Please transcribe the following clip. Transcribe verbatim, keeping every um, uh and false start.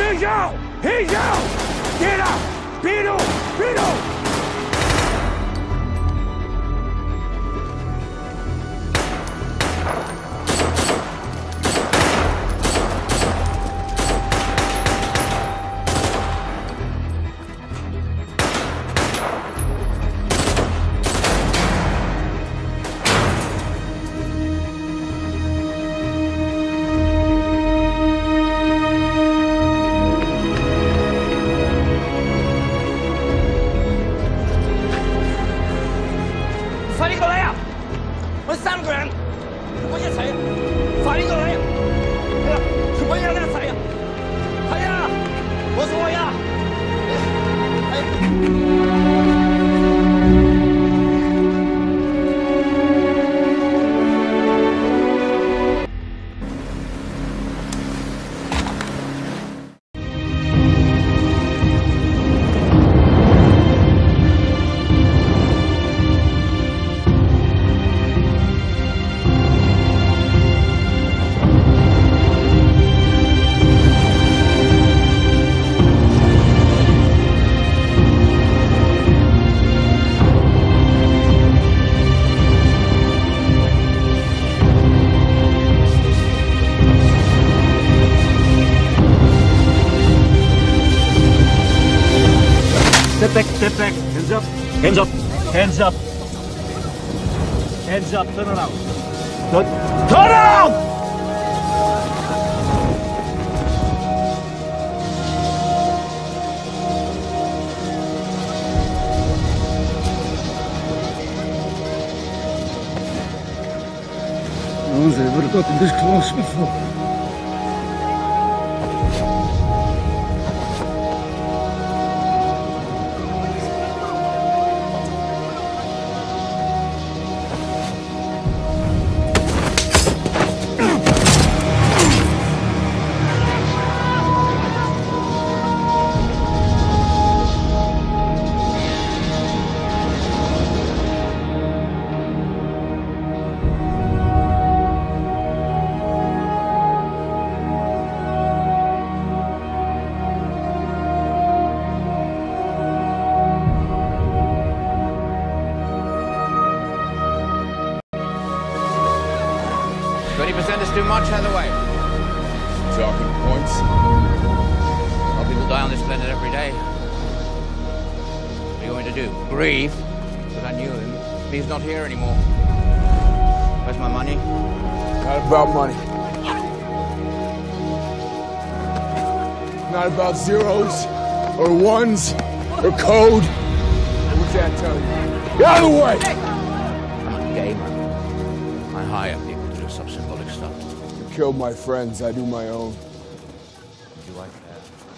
He's out! He's out! Get up! Beat him! Beat him! Step back, step back. Hands up. Hands up. Hands up. Hands up. Turn around. Turn, turn around! No one's ever gotten this close before. twenty percent is too much, Hathaway. Talking points? A lot of people die on this planet every day. What are you going to do? Grieve? But I knew him. He's not here anymore. Where's my money? Not about money. Not about zeros, or ones, or code. What's that tell you? Get out of the way! I'm a gamer. I hire people to do some symbolic stuff. You killed my friends, I do my own. Would you like that?